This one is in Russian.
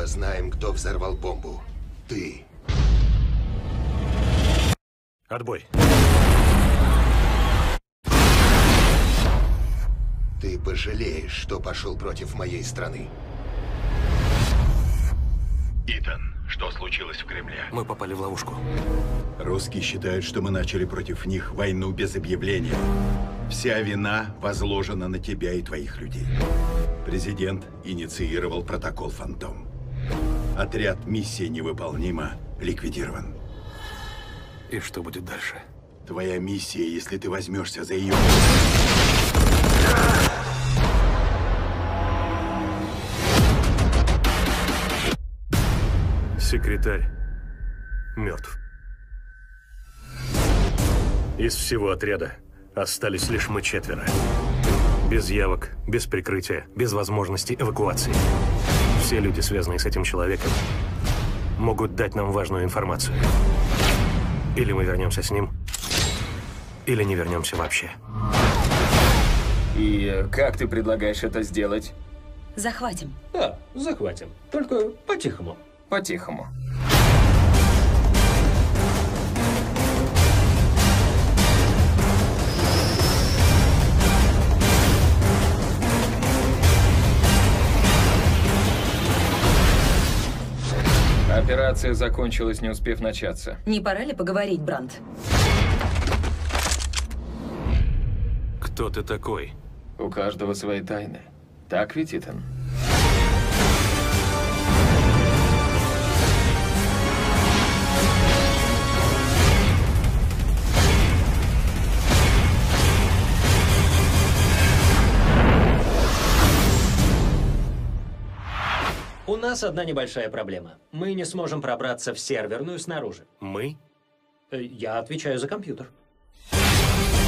оба знаем, кто взорвал бомбу. Ты. Отбой. Ты пожалеешь, что пошел против моей страны. Итан, что случилось в Кремле? Мы попали в ловушку. Русские считают, что мы начали против них войну без объявления. Вся вина возложена на тебя и твоих людей. Президент инициировал протокол «Фантом». Отряд «Миссия невыполнима» ликвидирован. И что будет дальше? Твоя миссия, если ты возьмешься за ее... Секретарь мертв. Из всего отряда остались лишь мы четверо. Без явок, без прикрытия, без возможности эвакуации. Все люди, связанные с этим человеком, могут дать нам важную информацию. Или мы вернемся с ним, или не вернемся вообще. И как ты предлагаешь это сделать? Захватим. Да, захватим. Только по-тихому. По-тихому. Операция закончилась, не успев начаться. Не пора ли поговорить, Бранд? Кто ты такой? У каждого свои тайны. Так ведь, Итан? У нас одна небольшая проблема. Мы не сможем пробраться в серверную снаружи. Мы? Я отвечаю за компьютер.